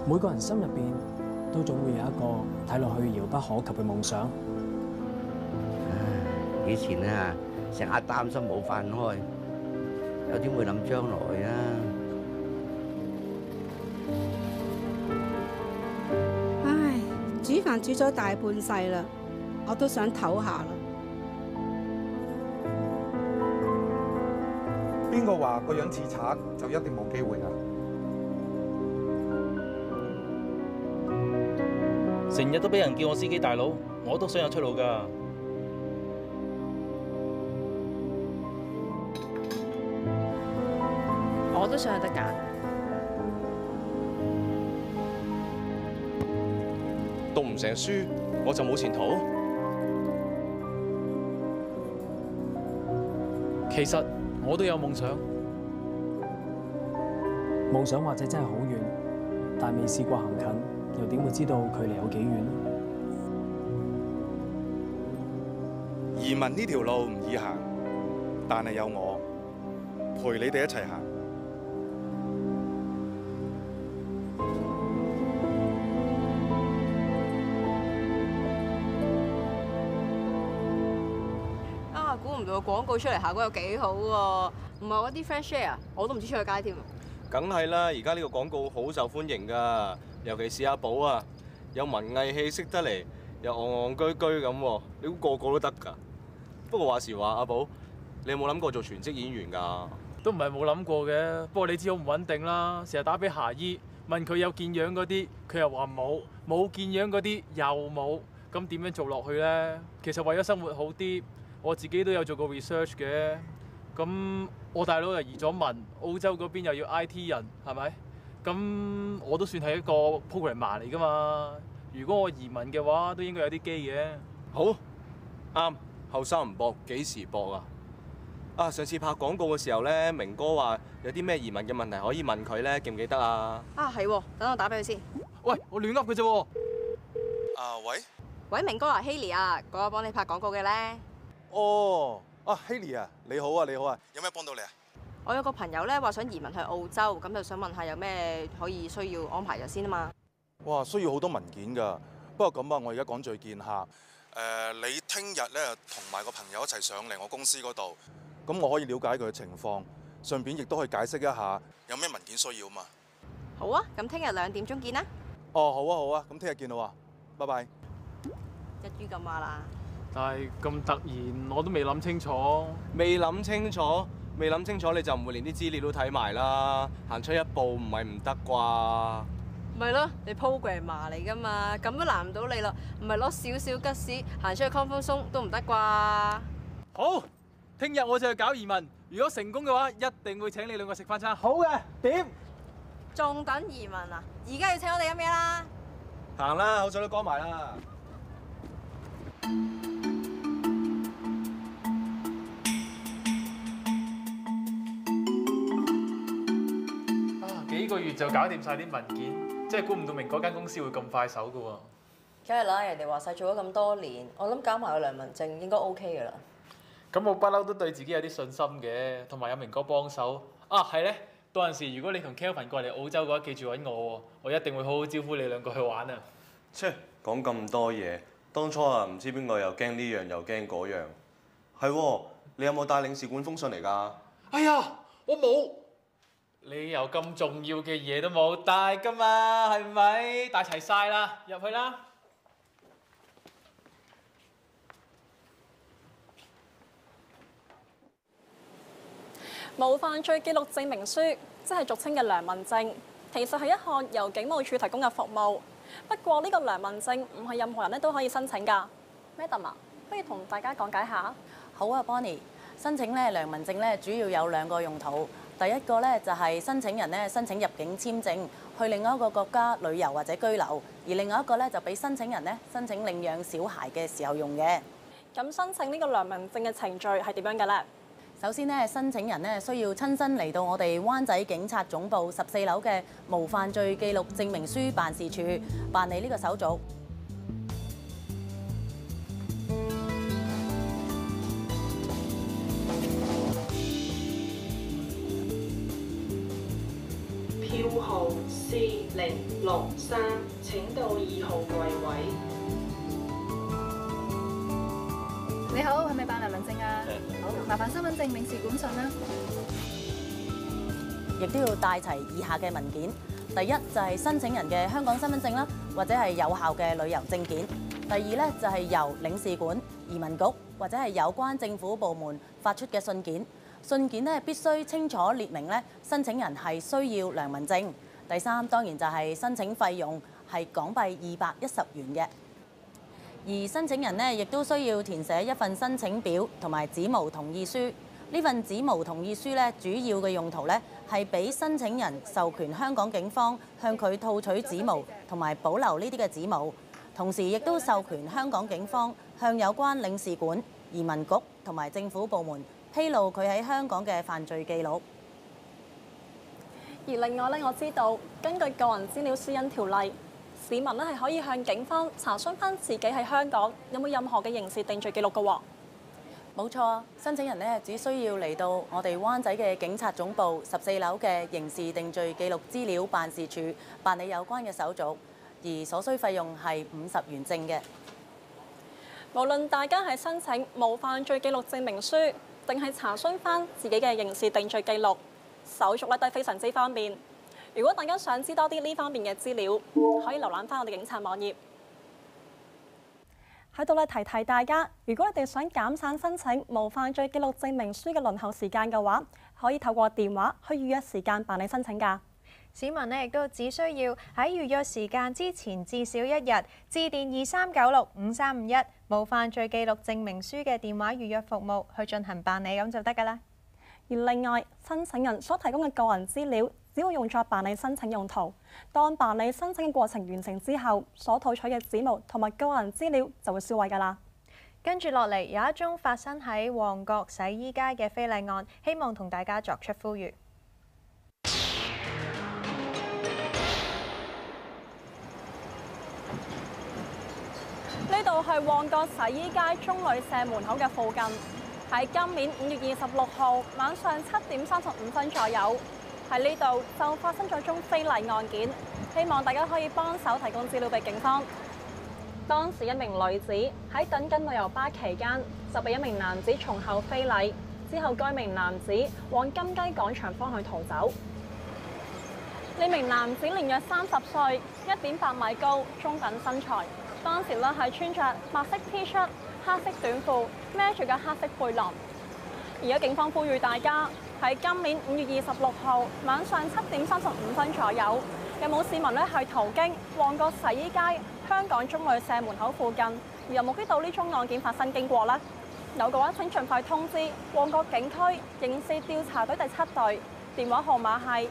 每個人心入邊都總會有一個睇落去遙不可及嘅夢想。 以前啊，成日擔心冇飯開，有點會諗將來啊。 唉，煮飯煮咗大半世啦，我都想唞下啦。 邊個話個樣似賊就一定冇機會啊？ 成日都俾人叫我司機大佬，我都想有出路㗎。 我都想有得揀。 讀唔成書，我就冇前途。 其實我都有夢想， 夢想或者真係好遠，但未試過行近，又點會知道距離有幾遠呢？ 移民呢條路唔易行，但係有我陪你哋一齊行。 估唔到個廣告出嚟效果有幾好喎！唔係我啲 friend share，我都唔知出去街添。 梗係啦，而家呢個廣告好受歡迎㗎，尤其是阿寶啊，有文藝氣息得嚟，又戇戇居居咁，你估個個都得㗎？不過話時話，阿寶，你有冇諗過做全職演員㗎？ 都唔係冇諗過嘅，不過你知好唔穩定啦，成日打俾霞姨問佢有見樣嗰啲，佢又話冇；冇見樣嗰啲又冇，咁點樣做落去咧？其實為咗生活好啲。我自己都有做過 research 嘅，咁我大佬又移咗民，澳洲嗰邊又要 IT 人，係咪？咁我都算係一個 programmer 嚟㗎嘛。如果我移民嘅話，都應該有啲機嘅。 好啱，後生唔搏，幾時搏啊？啊，上次拍廣告嘅時候咧，明哥話有啲咩移民嘅問題可以問佢咧，記唔記得啊？ 啊係喎，等我打俾佢先。 喂，我亂噏嘅啫喎。 喂。 喂，明哥啊，Haley啊，嗰個幫你拍廣告嘅咧。 哦，Haley啊，你好啊，你好啊，有咩幫到你啊？ 我有個朋友咧話想移民去澳洲，咁就想問下有咩可以需要安排咗先啊嘛。 哇，需要好多文件㗎。不過咁啊，我而家趕住去見客。你聽日咧同埋個朋友一齊上嚟我公司嗰度，咁我可以了解佢嘅情況，順便亦都可以解釋一下有咩文件需要嘛。 好啊，咁聽日2點鐘見啦。 哦，好啊，好啊，咁聽日見啦喎，拜拜。 一於咁話啦。 但係咁突然，我都未諗清楚。 未諗清楚，你就唔會連啲資料都睇埋啦。行出一步唔係唔得啩？ 咪咯，你 programmer 嚟㗎嘛，咁都難唔到你啦。唔係攞少少吉士行出去 comfort zone 都唔得啩？ 好，聽日我就去搞移民。如果成功嘅話，一定會請你2個食飯餐。好嘅，點？ 仲等移民啊？而家要請我哋飲嘢啦！ 行啦，好彩都講埋啦。 幾個月就搞掂晒啲文件，真係估唔到明嗰間公司會咁快手㗎喎。 梗係啦，人哋話晒做咗咁多年，我諗搞埋個良民證應該 OK 㗎啦。 咁我不嬲都對自己有啲信心嘅，同埋有明哥幫手。啊，係咧，到陣時如果你同 Kelvin 過嚟澳洲嘅話，記住揾我喎，我一定會好好招呼你2個去玩啊。 切，講咁多嘢，當初啊唔知邊個又驚呢樣又驚嗰樣。係喎，你有冇帶領事館封信嚟㗎？ 哎呀，我冇。你又咁重要嘅嘢都冇帶㗎嘛，係咪？帶齊晒啦，入去啦。 無犯罪記錄證明書，即係俗稱嘅良民證，其實係一項由警務處提供嘅服務。不過呢個良民證唔係任何人都可以申請㗎。Madam 啊，不如同大家講解下。 好啊 Bonnie， 申請良民證主要有2個用途。第一個就係申請人申請入境簽證，去另外一個國家旅遊或者居留；而另外一個就俾申請人申請領養小孩嘅時候用嘅。 咁申請呢個良民證嘅程序係點樣嘅呢？ 首先申請人需要親身嚟到我哋灣仔警察總部14樓嘅無犯罪記錄證明書辦事處辦理呢個手續。 票號 4063，請到2號櫃位。 你好，係咪辦良民證啊？好，麻煩身份證、領事館信啦。 亦都要帶齊以下嘅文件。第一就係申請人嘅香港身份證啦，或者係有效嘅旅遊證件。第二咧就係由領事館、移民局或者係有關政府部門發出嘅信件。信件咧必須清楚列明咧申請人係需要良民證。第三當然就係申請費用係港幣210元嘅。而申請人呢，亦都需要填寫一份申請表同埋指模同意書。呢份指模同意書咧，主要嘅用途咧係俾申請人授權香港警方向佢套取指模同埋保留呢啲嘅指模，同時亦都授權香港警方向有關領事館、移民局同埋政府部門披露佢喺香港嘅犯罪記錄。 而另外咧，我知道根據個人資料私隱條例，市民咧係可以向警方查詢翻自己喺香港有冇任何嘅刑事定罪記錄嘅喎。 冇錯，申請人咧只需要嚟到我哋灣仔嘅警察總部14樓嘅刑事定罪記錄資料辦事處辦理有關嘅手續，而所需費用係50元正嘅。 無論大家係申請無犯罪記錄證明書，定係查詢翻自己嘅刑事定罪記錄，手續咧都係非常之方便。如果大家想知多啲呢方面嘅資料，可以瀏覽翻我哋警察網頁。喺度咧提提大家，如果你哋想減省申請無犯罪記錄證明書嘅輪候時間嘅話，可以透過電話去預約時間辦理申請㗎。 市民呢亦都只需要喺預約時間之前至少1日，致電23965351無犯罪記錄證明書嘅電話預約服務去進行辦理，咁就得㗎啦。 而另外，申請人所提供嘅個人資料，只會用作辦理申請用途。當辦理申請嘅過程完成之後，所套取嘅指模同埋個人資料就會銷毀㗎啦。 跟住落嚟有一宗發生喺旺角洗衣街嘅非禮案，希望同大家作出呼籲。 呢度係旺角洗衣街中旅社門口嘅附近。喺今年5月26號晚上7點35分左右，喺呢度就發生咗宗非禮案件，希望大家可以幫手提供資料俾警方。當時一名女子喺等緊旅遊巴期間，就被一名男子從後非禮，之後該名男子往金雞廣場方向逃走。呢名男子年約30歲，1.8米高，中等身材，當時咧係穿着白色 T 恤、黑色短褲，孭住個黑色背囊。而家警方呼籲大家喺今年5月26號晚上7點35分左右，有冇市民咧係途經旺角洗衣街香港中旅社門口附近，而有目擊到呢宗案件發生經過呢？有嘅話請盡快通知旺角警區刑事調查隊第7隊，電話號碼係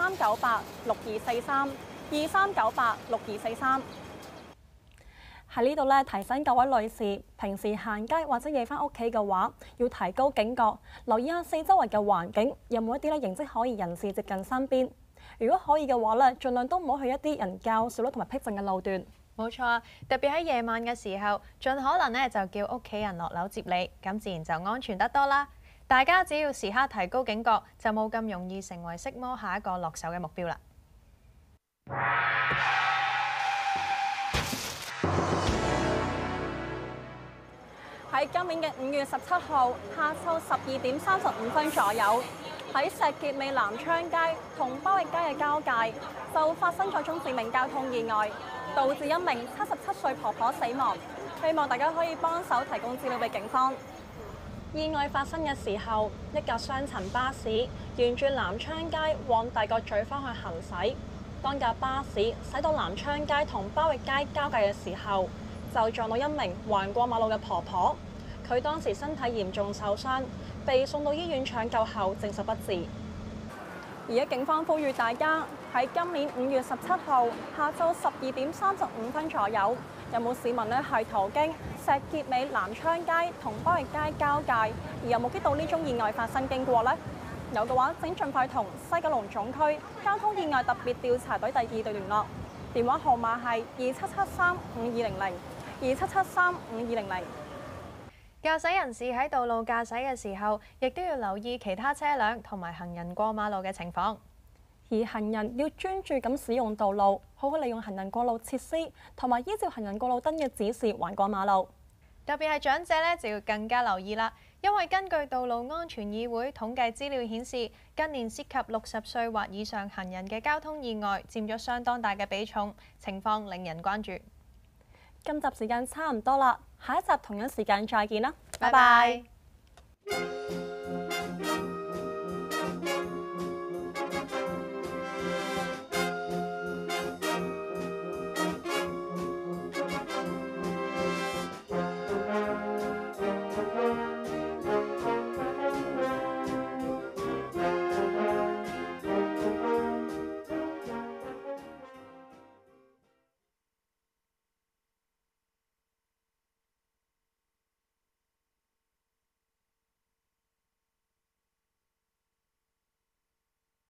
23986243，23986243。喺呢度咧，提醒各位女士，平時行街或者夜翻屋企嘅話，要提高警覺，留意下四周圍嘅環境，有冇一啲咧形跡可疑人士接近身邊。如果可以嘅話咧，盡量都唔好去一啲人較少同埋僻靜嘅路段。 冇錯，特別喺夜晚嘅時候，盡可能咧就叫屋企人落樓接你，咁自然就安全得多啦。大家只要時刻提高警覺，就冇咁容易成為色魔下一個落手嘅目標啦。 喺今年嘅5月17號下晝12點35分左右，喺石硤尾南昌街同包域街嘅交界，就發生咗宗致命交通意外，導致一名77歲婆婆死亡。希望大家可以幫手提供資料俾警方。意外發生嘅時候，一架雙層巴士沿住南昌街往大角咀方向行駛。當架巴士駛到南昌街同包域街交界嘅時候，就撞到一名橫過馬路嘅婆婆，佢當時身體嚴重受傷，被送到醫院搶救後證實不治。而家警方呼籲大家喺今年5月17號下晝12點35分左右，有冇市民咧係途經石硤尾南昌街同包域街交界，而有目擊到呢宗意外發生經過呢？有嘅話，請盡快同西九龍總區交通意外特別調查隊第2隊聯絡，電話號碼係27735200，27735200。 駕駛人士喺道路駕駛嘅時候，亦都要留意其他車輛同埋行人過馬路嘅情況。 而行人要專注咁使用道路，好好利用行人過路設施，同埋依照行人過路燈嘅指示橫過馬路。 特別係長者咧就要更加留意啦，因為根據道路安全議會統計資料顯示，近年涉及60歲或以上行人嘅交通意外佔咗相當大嘅比重，情況令人關注。 今集時間差唔多啦，下一集同樣時間再見啦，拜拜拜。